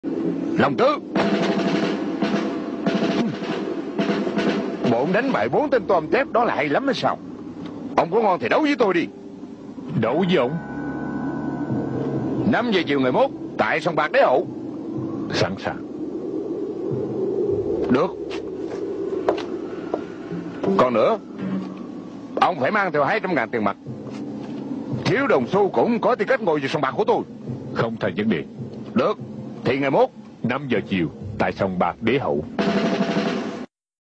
Long Tứ, bộ ông đánh bại 4 tên tôm tép đó là hay lắm hay sao? Ông có ngon thì đấu với tôi đi. Đấu với ông? 5 giờ chiều ngày mốt tại sòng bạc Đế Hậu. Sẵn sàng. Được. Còn nữa, ông phải mang theo 200.000 tiền mặt. Thiếu đồng xu cũng có tư cách ngồi vào sòng bạc của tôi. Không thành vấn đề. Được, thì ngày mốt 5 giờ chiều tại sòng bạc Đế Hậu.